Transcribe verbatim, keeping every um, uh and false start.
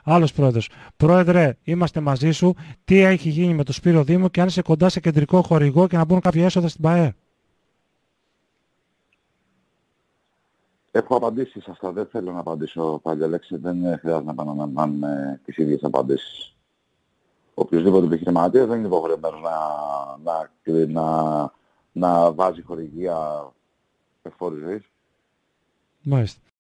Άλλος πρόεδρος. Πρόεδρε, είμαστε μαζί σου. Τι έχει γίνει με το Σπύρο Δήμο και αν είσαι κοντά σε κεντρικό χορηγό και να μπουν κάποια έσοδα στην ΠΑΕ. Έχω απαντήσει σε αυτά. Δεν θέλω να απαντήσω πάλι, Αλέξη. Δεν χρειάζεται να επαναλαμβάνουμε τις ίδιες απαντήσεις. Οποιοςδήποτε επιχειρηματίας δεν είναι υποχρεωμένος να, να, να, να βάζει χορηγία εφόρης ζωής. Μάλιστα.